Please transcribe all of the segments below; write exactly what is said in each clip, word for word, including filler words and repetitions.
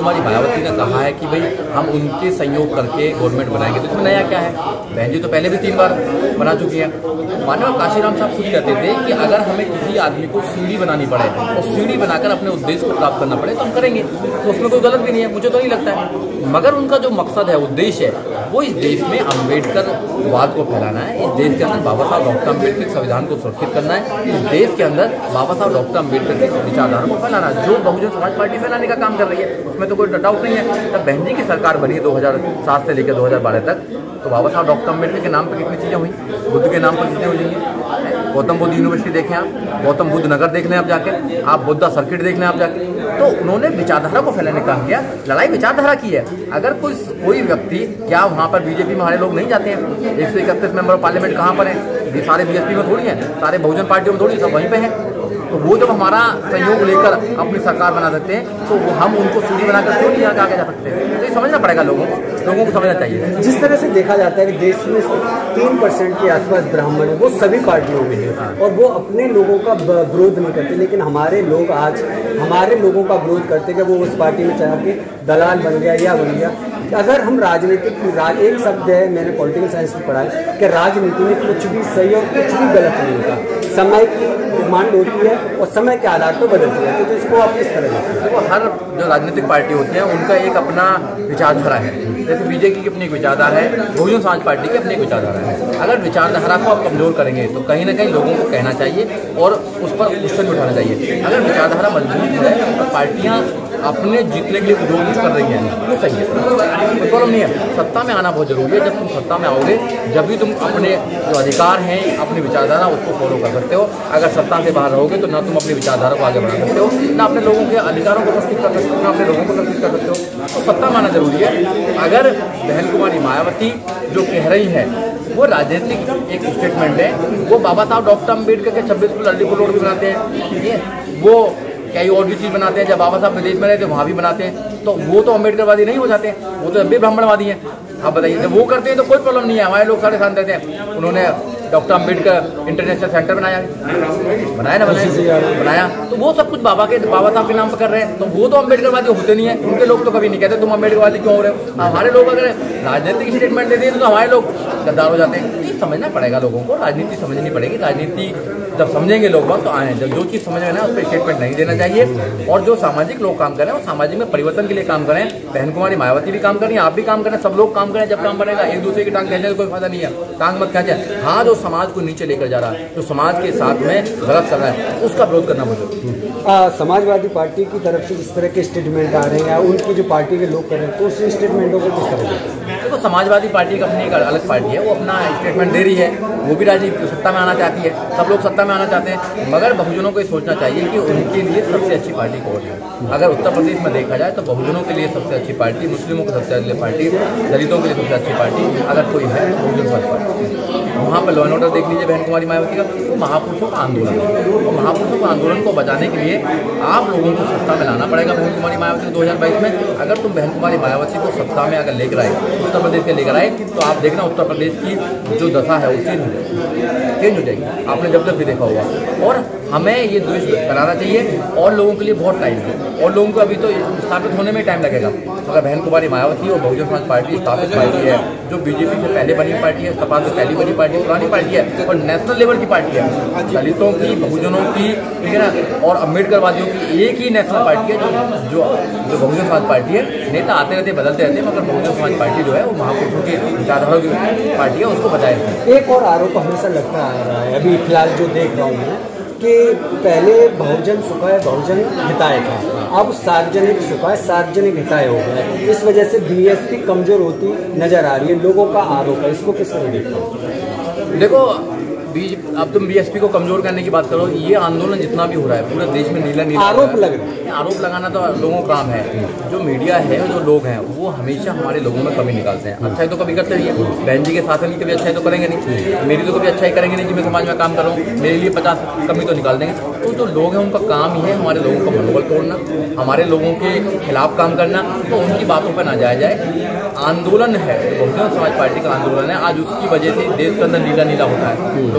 कुमारी मायावती ने कहा है कि भाई हम उनके सहयोग करके गवर्नमेंट बनाएंगे, तो इसमें नया क्या है? बहन जी तो पहले भी तीन बार बना चुकी हैं। माननीय काशीराम साहब खुद कहते थे कि अगर हमें किसी आदमी को सीढ़ी बनानी पड़े और सीढ़ी बनाकर अपने उद्देश्य को प्राप्त करना पड़े तो हम करेंगे, तो उसमें कोई गलत भी नहीं है, मुझे तो नहीं लगता है। मगर उनका जो मकसद है, उद्देश्य है, वो इस देश में अम्बेडकर वाद को फैलाना है, इस देश के अंदर बाबा साहब डॉक्टर अम्बेडकर के संविधान को सुरक्षित करना है, इस देश के अंदर बाबा साहब डॉक्टर अम्बेडकर की विचारधारा को फैलाना, जो बहुजन समाज पार्टी फैलाने का काम कर रही है, उसमें तो कोई डाउट नहीं है। जब बहन जी की सरकार बनी दो हज़ार सात से लेकर दो हज़ार बारह तक, तो बाबा साहब डॉक्टर अम्बेडकर के नाम पर कितनी चीज़ें हुई, बुद्ध के नाम पर चीज़ें हुई। गौतम बुद्ध यूनिवर्सिटी देखें आप, गौतम बुद्ध नगर देख लें आप जाके, आप बुद्धा सर्किट देख लें आप जाके, तो उन्होंने विचारधारा को फैलाने का काम किया। लड़ाई विचारधारा की है। अगर कोई कोई व्यक्ति, क्या वहाँ पर बीजेपी में हमारे लोग नहीं जाते हैं? एक सौ इकतीस मेंबर ऑफ पार्लियामेंट कहाँ पर हैं? ये सारे बीएसपी में थोड़ी हैं, सारे बहुजन पार्टियों में थोड़ी, सब वहीं पे हैं। तो वो जब हमारा सहयोग लेकर अपनी सरकार बना सकते हैं, तो हम उनको सीढ़ी बनाकर क्यों नहीं आगे जा सकते हैं? तो ये समझना पड़ेगा लोगों को, लोगों को समझना चाहिए। जिस तरह से देखा जाता है कि देश में तीन परसेंट के आसपास ब्राह्मण है, वो सभी पार्टियों में है और वो अपने लोगों का विरोध नहीं करते, लेकिन हमारे लोग आज हमारे लोगों का विरोध करते कि वो उस पार्टी में चाह के दलाल बन गया या बन गया। अगर हम राजनीतिक राज, एक शब्द है, मैंने पॉलिटिकल साइंस में पढ़ा है कि राजनीति में कुछ भी सही और कुछ भी गलत नहीं होता, समय की डिमांड होती है और समय के आधार पर बदलती है। तो इसको आप किस तरह देखते हैं? देखो, हर जो राजनीतिक पार्टी होती है उनका एक अपना विचारधारा है। जैसे बीजेपी की अपनी एक विचारधारा है, बहुजन समाज पार्टी की अपनी एक विचारधारा है। अगर विचारधारा को आप कमजोर करेंगे तो कहीं ना कहीं लोगों को कहना चाहिए और उस पर क्वेश्चन उठाना चाहिए। अगर विचारधारा मजबूत है और पार्टियां अपने जीतने के लिए जो कुछ कर रही हैं वो सही है, कोई प्रॉब्लम नहीं है। सत्ता में आना बहुत जरूरी है। जब तुम सत्ता में आओगे, जब भी तुम अपने जो अधिकार हैं, अपनी विचारधारा उसको फॉलो कर सकते हो। अगर सत्ता से बाहर रहोगे तो ना तुम अपनी विचारधारा को आगे बढ़ा सकते हो, ना अपने लोगों के अधिकारों को सुरक्षित कर सकते हो, ना अपने लोगों को सुरक्षित कर सकते हो। तो सत्ता में आना जरूरी है। अगर बहन कुमारी मायावती जो कह रही है वो राजनीतिक एक स्टेटमेंट है, वो बाबा साहब डॉक्टर अम्बेडकर के छब्बीस को लल्ली को रोड भी बनाते हैं, ठीक है, वो कई और भी चीज़ बनाते हैं। जब बाबा साहब विदेश में रहते वहाँ भी बनाते हैं, तो वो तो अम्बेडकरवादी नहीं हो जाते, वो तो अब भी ब्राह्मणवादी हैं। आप बताइए, जब वो करते हैं तो कोई प्रॉब्लम नहीं है। हमारे लोग सारे साथ रहते हैं। उन्होंने डॉक्टर अम्बेडकर इंटरनेशनल सेंटर बनाया बनाया ना बनाया बनाया तो वो सब कुछ बाबा के बाबा साहब के नाम पर कर रहे हैं। तो वो तो अम्बेडकरवादी होते नहीं है। उनके लोग तो कभी नहीं कहते तुम अम्बेडकरवादी क्यों हो रहे हो। हमारे लोग अगर राजनीतिक स्टेटमेंट देते हैं तो हमारे लोग गद्दार हो जाते हैं। ये समझना पड़ेगा लोगों को, राजनीति समझनी पड़ेगी। राजनीति जब समझेंगे लोग बात तो आए, जब जो चीज़ समझ में ना उस पर स्टेटमेंट नहीं देना चाहिए। और जो सामाजिक लोग काम करें वो सामाजिक में परिवर्तन के लिए काम करें। बहन कुमारी मायावती भी काम करें, आप भी काम करें, सब लोग काम करें। जब काम बनेगा, एक दूसरे की टांग खींचने का कोई फायदा नहीं है। टांग मत खींचे। हाँ, जो समाज को नीचे लेकर जा रहा है, जो समाज के साथ में गलत कर रहा है, उसका विरोध करना बहुत। समाजवादी पार्टी की तरफ से इस तरह के स्टेटमेंट आ रहे हैं, उनकी जो पार्टी के लोग कर रहे हैं, तो उस स्टेटमेंटों को किस तरह देखते हैं? देखो, समाजवादी पार्टी का अपनी एक अलग पार्टी है, वो अपना स्टेटमेंट दे रही है, वो भी राजनीति सत्ता में आना चाहती है, सब लोग सत्ता में आना चाहते हैं। मगर बहुजनों को ये सोचना चाहिए कि उनके लिए सबसे अच्छी पार्टी कौन है। अगर उत्तर प्रदेश में देखा जाए तो बहुजनों के लिए सबसे अच्छी पार्टी, मुस्लिमों की सबसे अच्छी पार्टी, दलितों के लिए सबसे अच्छी पार्टी अगर कोई है तो बहुजन समाज पार्टी। वहाँ पर लॉ एंड ऑर्डर देख लीजिए बहन कुमारी मायावती का, वो महापुरुषों का आंदोलन है। तो महापुरुषों का आंदोलन को बचाने के लिए आप लोगों को सत्ता में लाना पड़ेगा बहन कुमारी मायावती को दो हज़ार बाईस में। अगर तुम बहन कुमारी मायावती को सत्ता में अगर लेकर आए, उत्तर प्रदेश के लेकर आए, तो आप देखना उत्तर प्रदेश की जो दशा है वो चेंज हो जाएगी, चेंज हो जाएगी। आपने जब तक भी देखा होगा। और हमें ये द्वेष कराना चाहिए और लोगों के लिए बहुत टाइम है, और लोगों को अभी तो स्थापित होने में टाइम लगेगा। अगर बहन कुमारी मायावती और बहुजन समाज पार्टी स्थापित पार्टी है, जो बीजेपी से पहले बनी पार्टी है, सपा से पहली बनी पार्टी, पुरानी पार्टी है और नेशनल लेवल की पार्टी है, दलितों की, बहुजनों की, ठीक है ना, और अम्बेडकरवादियों की एक ही नेशनल पार्टी है, जो जो जो बहुजन समाज पार्टी है। नेता आते रहते बदलते रहते हैं, मगर बहुजन समाज पार्टी जो है वो महापुरुषों की विचारधारा की पार्टी है, उसको बचाए रखते हैं। एक और आरोप हमेशा लगता आ रहा है, अभी फिलहाल जो देख रहा हूँ मैं, कि पहले बहुजन सुखाय बहुजन हिताय था, अब सार्वजनिक सुखाय सार्वजनिक हिताय हो गया। इस वजह से बीएसपी कमजोर होती नजर आ रही है, लोगों का आरोप है। इसको किस तरह देखते हो? देखो, बीज अब तुम बीएसपी को कमजोर करने की बात करो, ये आंदोलन जितना भी हो रहा है पूरे देश में नीला नीला आरोप लग रहा है। आरोप लगाना तो लोगों का काम है। जो मीडिया है, जो लोग हैं, वो हमेशा हमारे लोगों में कमी निकालते हैं। अच्छाई तो कभी करते नहीं है। बहन जी के शासन की कभी अच्छाई तो करेंगे नहीं, मेरी तो कभी अच्छाई करेंगे नहीं कि मैं समाज में काम कर रहा हूँ, मेरे लिए पचास कमी तो निकाल देंगे। तो जो लोग हैं उनका काम ही है हमारे लोगों का मनोबल तोड़ना, हमारे लोगों के खिलाफ काम करना। तो उनकी बातों पर ना जाया जाए। आंदोलन है, बहुजन समाज पार्टी का आंदोलन है, आज उसकी वजह से देश के अंदर नीला नीला होता है। लोग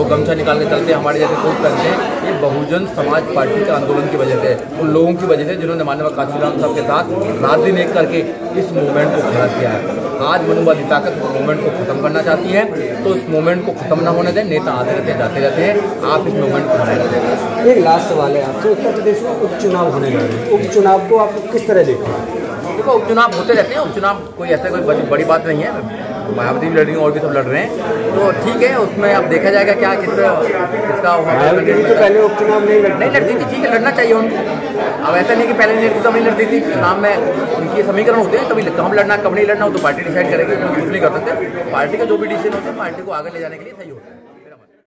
गमछा निकाल के चलते हैं, हमारे जैसे कोट पहनते हैं, ये बहुजन समाज पार्टी के आंदोलन की वजह से, उन लोगों की वजह से जिन्होंने माननीय काशीराम साहब के साथ रात दिन एक करके इस मूवमेंट को खड़ा किया है। आज मनुवादी ताकत मूवमेंट को खत्म करना चाहती है, तो इस मूवमेंट को खत्म ना होने दें। नेता आते रहते हैं, जाते रहते हैं, आप इस मूवमेंट को बनाए रखें। एक लास्ट सवाल है आपसे, उत्तर प्रदेश में उपचुनाव होने जा रहे हैं, उपचुनाव को आप किस तरह देखते हैं? देखो, उपचुनाव होते रहते हैं, उपचुनाव कोई ऐसा कोई बड़ी, बड़ी बात नहीं है। मायावती भी लड़ रही हैं और भी सब लड़ रहे हैं, तो ठीक है, उसमें अब देखा जाएगा क्या किस किसका मायावती तो पहले उपचुनाव नहीं लड़ नहीं लड़ती थी, ठीक है, लड़ना चाहिए उनको। अब ऐसा नहीं कि पहले नहीं लड़ती तब नहीं लड़ती थी, चुनाव में उनकी समीकरण होते हैं, कभी कब लड़ना कब नहीं लड़ना, वो तो पार्टी डिसाइड करेगी, कुछ नहीं कर सकते। पार्टी का जो भी डिसीजन होता है पार्टी को आगे ले जाने के लिए सही होता है।